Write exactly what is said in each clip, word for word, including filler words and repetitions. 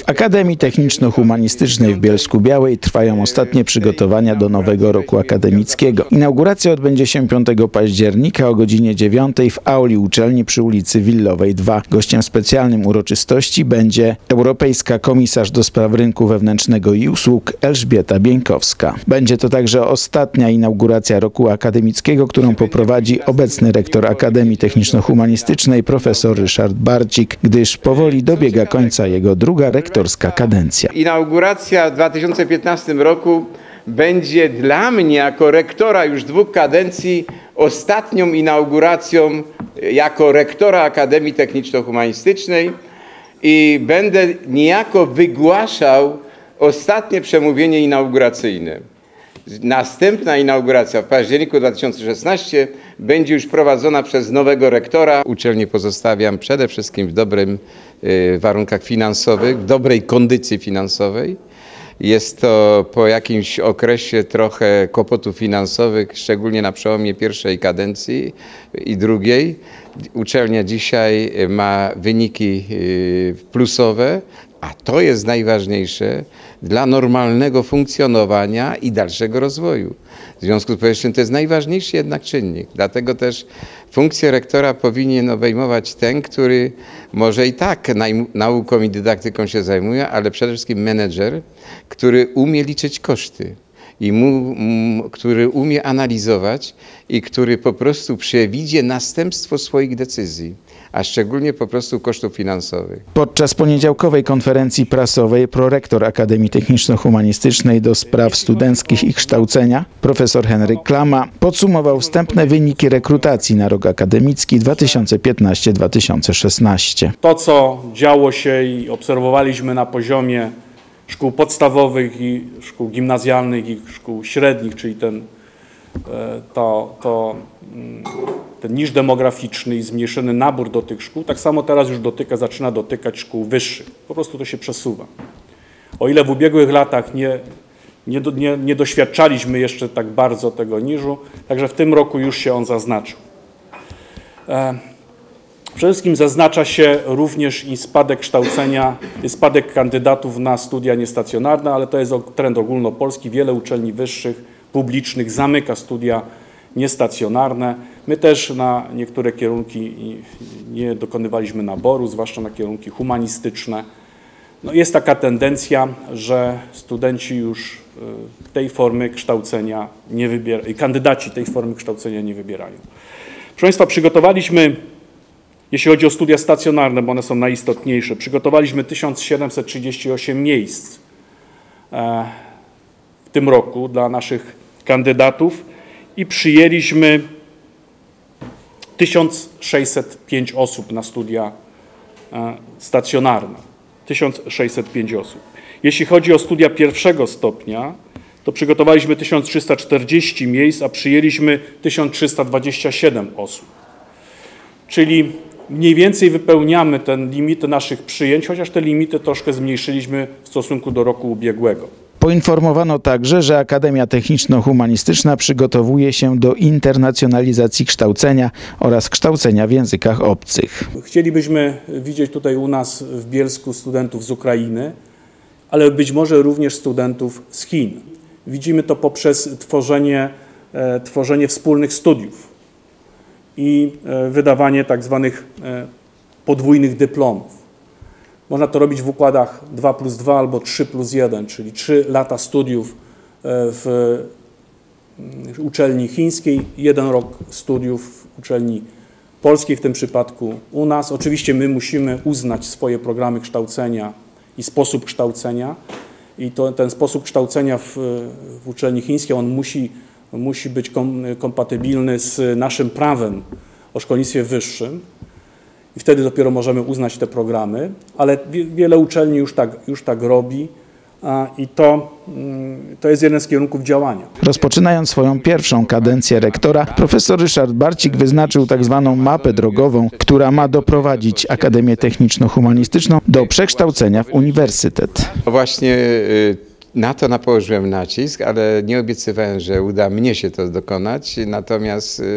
W Akademii Techniczno-Humanistycznej w Bielsku-Białej trwają ostatnie przygotowania do nowego roku akademickiego. Inauguracja odbędzie się piątego października o godzinie dziewiątej w auli uczelni przy ulicy Willowej dwa. Gościem specjalnym uroczystości będzie europejska komisarz do spraw rynku wewnętrznego i usług Elżbieta Bieńkowska. Będzie to także ostatnia inauguracja roku akademickiego, którą poprowadzi obecny rektor Akademii Techniczno-Humanistycznej profesor Ryszard Barcik, gdyż powoli dobiega końca jego druga rektorska kadencja. Inauguracja w dwa tysiące piętnastym roku będzie dla mnie jako rektora już dwóch kadencji ostatnią inauguracją jako rektora Akademii Techniczno-Humanistycznej i będę niejako wygłaszał ostatnie przemówienie inauguracyjne. Następna inauguracja w październiku dwa tysiące szesnastym będzie już prowadzona przez nowego rektora. Uczelnię pozostawiam przede wszystkim w dobrych y, warunkach finansowych, w dobrej kondycji finansowej. Jest to po jakimś okresie trochę kłopotów finansowych, szczególnie na przełomie pierwszej kadencji i drugiej. Uczelnia dzisiaj ma wyniki plusowe, a to jest najważniejsze dla normalnego funkcjonowania i dalszego rozwoju. W związku z powyższym to jest najważniejszy jednak czynnik. Dlatego też funkcję rektora powinien obejmować ten, który może i tak nauką i dydaktyką się zajmuje, ale przede wszystkim menedżer, który umie liczyć koszty i mu, m, który umie analizować i który po prostu przewidzi następstwo swoich decyzji, a szczególnie po prostu kosztów finansowych. Podczas poniedziałkowej konferencji prasowej prorektor Akademii Techniczno-Humanistycznej do spraw studenckich i kształcenia profesor Henryk Klama podsumował wstępne wyniki rekrutacji na rok akademicki dwa tysiące piętnasty dwa tysiące szesnasty. To, co działo się i obserwowaliśmy na poziomie szkół podstawowych i szkół gimnazjalnych i szkół średnich, czyli ten, to, to, ten niż demograficzny i zmniejszony nabór do tych szkół, tak samo teraz już dotyka, zaczyna dotykać szkół wyższych. Po prostu to się przesuwa. O ile w ubiegłych latach nie, nie, nie, nie doświadczaliśmy jeszcze tak bardzo tego niżu, także w tym roku już się on zaznaczył. Przede wszystkim zaznacza się również i spadek kształcenia, spadek kandydatów na studia niestacjonarne, ale to jest trend ogólnopolski. Wiele uczelni wyższych, publicznych zamyka studia niestacjonarne. My też na niektóre kierunki nie dokonywaliśmy naboru, zwłaszcza na kierunki humanistyczne. No jest taka tendencja, że studenci już tej formy kształcenia nie wybierają, kandydaci tej formy kształcenia nie wybierają. Proszę Państwa, przygotowaliśmy, jeśli chodzi o studia stacjonarne, bo one są najistotniejsze, przygotowaliśmy tysiąc siedemset trzydzieści osiem miejsc w tym roku dla naszych kandydatów i przyjęliśmy tysiąc sześćset pięć osób na studia stacjonarne. tysiąc sześćset pięć osób. Jeśli chodzi o studia pierwszego stopnia, to przygotowaliśmy tysiąc trzysta czterdzieści miejsc, a przyjęliśmy tysiąc trzysta dwadzieścia siedem osób. Czyli mniej więcej wypełniamy ten limity naszych przyjęć, chociaż te limity troszkę zmniejszyliśmy w stosunku do roku ubiegłego. Poinformowano także, że Akademia Techniczno-Humanistyczna przygotowuje się do internacjonalizacji kształcenia oraz kształcenia w językach obcych. Chcielibyśmy widzieć tutaj u nas w Bielsku studentów z Ukrainy, ale być może również studentów z Chin. Widzimy to poprzez tworzenie, e, tworzenie wspólnych studiów i e, wydawanie tak zwanych e, podwójnych dyplomów. Można to robić w układach dwa plus dwa albo trzy plus jeden, czyli trzy lata studiów w uczelni chińskiej, jeden rok studiów w uczelni polskiej, w tym przypadku u nas. Oczywiście my musimy uznać swoje programy kształcenia i sposób kształcenia i to, ten sposób kształcenia w, w uczelni chińskiej, on musi, musi być kom, kompatybilny z naszym prawem o szkolnictwie wyższym. I wtedy dopiero możemy uznać te programy, ale wiele uczelni już tak, już tak robi a, i to, to jest jeden z kierunków działania. Rozpoczynając swoją pierwszą kadencję rektora, profesor Ryszard Barcik wyznaczył tak zwaną mapę drogową, która ma doprowadzić Akademię Techniczno-Humanistyczną do przekształcenia w uniwersytet. Właśnie na to nałożyłem nacisk, ale nie obiecywałem, że uda mnie się to dokonać. Natomiast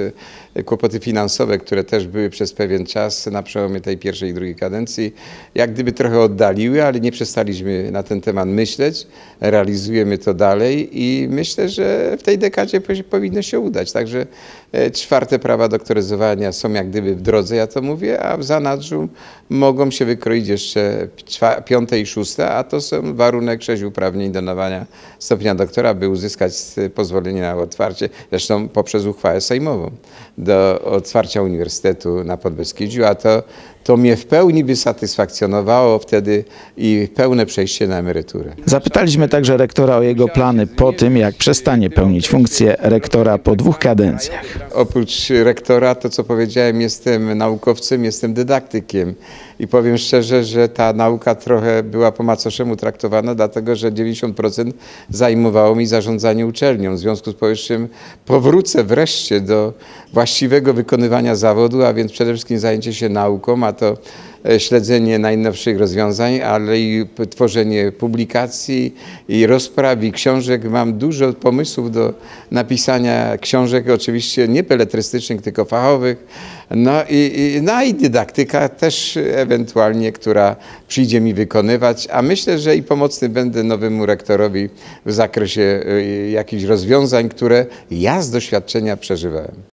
kłopoty finansowe, które też były przez pewien czas na przełomie tej pierwszej i drugiej kadencji, jak gdyby trochę oddaliły, ale nie przestaliśmy na ten temat myśleć. Realizujemy to dalej i myślę, że w tej dekadzie powinno się udać. Także czwarte prawa doktoryzowania są jak gdyby w drodze, ja to mówię, a w zanadrzu mogą się wykroić jeszcze piąte i szóste, a to są warunek sześć uprawnień do nadawania stopnia doktora, by uzyskać pozwolenie na otwarcie, zresztą poprzez uchwałę sejmową, do otwarcia Uniwersytetu na Podbeskidziu, a to, to mnie w pełni by satysfakcjonowało wtedy i pełne przejście na emeryturę. Zapytaliśmy także rektora o jego plany po tym, jak przestanie pełnić funkcję rektora po dwóch kadencjach. Oprócz rektora, to co powiedziałem, jestem naukowcem, jestem dydaktykiem i powiem szczerze, że ta nauka trochę była po macoszemu traktowana, dlatego że dziewięćdziesiąt procent zajmowało mi zarządzanie uczelnią. W związku z powyższym powrócę wreszcie do właściwego wykonywania zawodu, a więc przede wszystkim zajęcie się nauką, a to śledzenie najnowszych rozwiązań, ale i tworzenie publikacji i rozpraw i książek. Mam dużo pomysłów do napisania książek, oczywiście nie beletrystycznych, tylko fachowych. No i, i, no i dydaktyka też ewentualnie, która przyjdzie mi wykonywać, a myślę, że i pomocny będę nowemu rektorowi w zakresie jakichś rozwiązań, które ja z doświadczenia przeżywałem.